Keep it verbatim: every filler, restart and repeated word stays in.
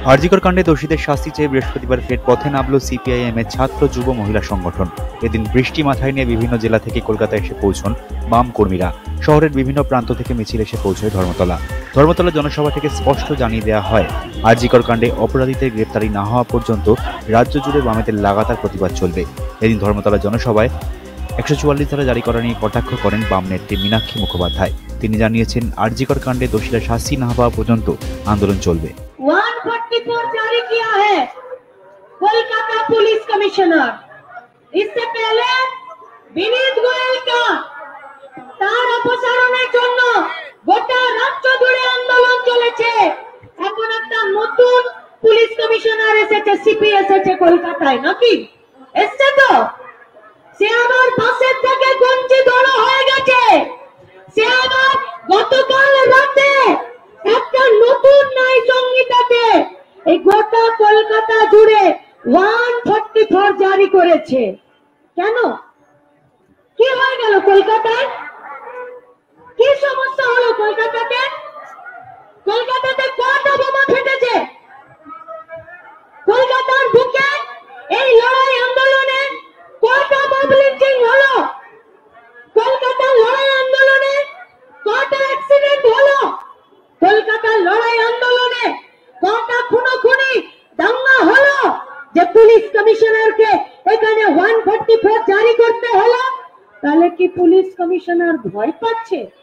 আরজিকর কাণ্ডে দোষীদের শাস্তি চেয়ে বৃহস্পতিবার ফের পথে নামল সিপিআইএম এর ছাত্র যুব মহিলা সংগঠন। এদিন বৃষ্টি মাথায় নিয়ে বিভিন্ন জেলা থেকে কলকাতা এসে পৌঁছন বাম কর্মীরা। শহরের বিভিন্ন প্রান্ত থেকে মিছিল এসে পৌঁছয় ধর্মতলা। ধর্মতলা জনসভা থেকে স্পষ্ট জানিয়ে দেওয়া হয়, আরজিকর কাণ্ডে অপরাধীদের গ্রেপ্তারি না হওয়া পর্যন্ত রাজ্য জুড়ে বামেদের লাগাতার প্রতিবাদ চলবে। এদিন ধর্মতলা জনসভায় একশো চুয়াল্লিশ ধারা জারি করা নিয়ে কটাক্ষ করেন বাম নেত্রী মীনাক্ষী মুখোপাধ্যায়। তিনি জানিয়েছেন, আরজিকর কাণ্ডে দোষীরা শাস্তি না পাওয়া পর্যন্ত আন্দোলন চলবে। एक सौ चौवालीस जारी किया है कोलकाता पुलिस कमिश्नर। इससे पहले विनीत गोयल का तार अपसारণের জন্য গোটা রাজ্য জুড়ে আন্দোলন চলেছে। এখন একটা নতুন পুলিশ কমিশনার এসেছে, সিপি এসেছে কলকাতায়, নাকি এসছে? তো সে আবার বাসের থেকে গঞ্জি ধরা হয়ে গেছে। সে আবার গতকাল রাতে একটা নতুন ন্যায় সংহিতাতে এই গোটা কলকাতা জুড়ে একশো চুয়াল্লিশ জারি করেছে। কেন? কি হয়ে গেল কলকাতায়? কি সমস্যা হলো কলকাতাতে? কলকাতাতে কটা বোমা ফেটেছে? কলকাতার বুকে এই লড়াই আন্দোলনে কটা মব লিঞ্চিং হলো? কলকাতার লড়াই আন্দোলনে কটা অ্যাক্সিডেন্ট হলো? কলকাতার লড়াই আন্দোলনে কটা খুনোখুনি দাঙ্গা হলো যে পুলিশ কমিশনারকে এখানে একশো চুয়াল্লিশ জারি করতে হলো? তাহলে কি পুলিশ কমিশনার ভয় পাচ্ছে?